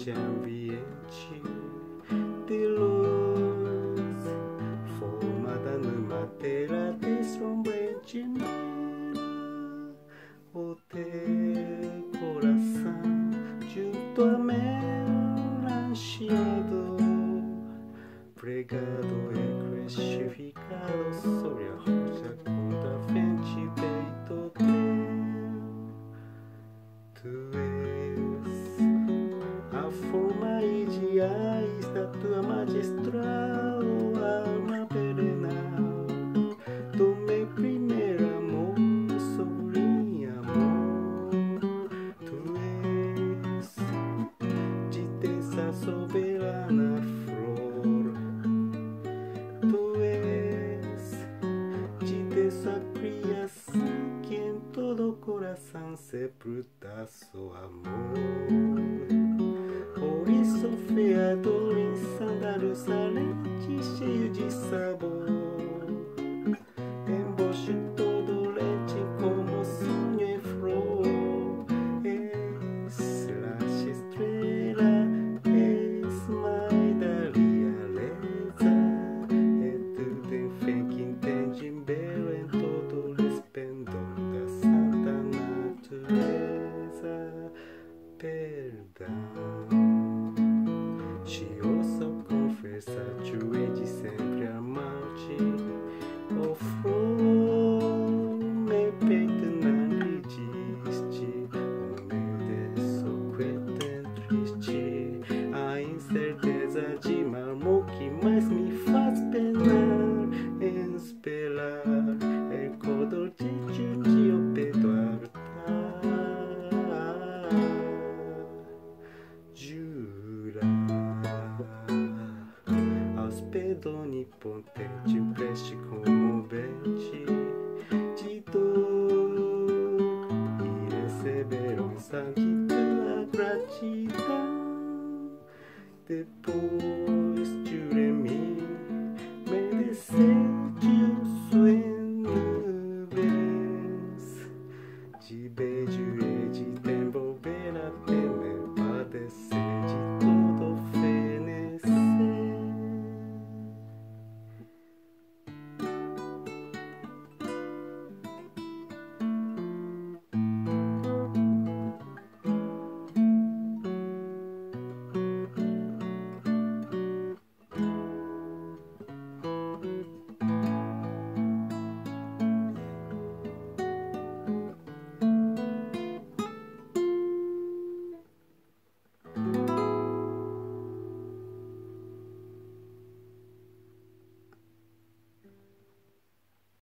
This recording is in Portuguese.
ambiente de luz, formada numa tela deslumbrante. O teu coração junto a melanciado, pregado e crucificado sobre a rocha contra a frente peito teu. Tu és a forma ideal da tua magistral alma perenal, do meu primeiro amor, sublime amor. Tu és de terça soberana flor, tu és de terça criação, que em todo coração sepulta seu amor. Por isso feador em sandálios salente, cheio de sabor, emboche todo leite como sonho em flor. És laxa estrela, és mãe da realeza, é tudo enfim que entende belo em todo o esplendor da santa natureza. Perdão, te ouço confessar, tu hei de sempre amar-te. Oh flor, meu peito não lhe diste, humilde, soquete, triste, a incerteza de mármore que mais me faz penar, esperar, el cordão de o peito aos pés onipotente, um preste comovente de dor, e receber onça de tua gratidão. Depois jurei-me merecer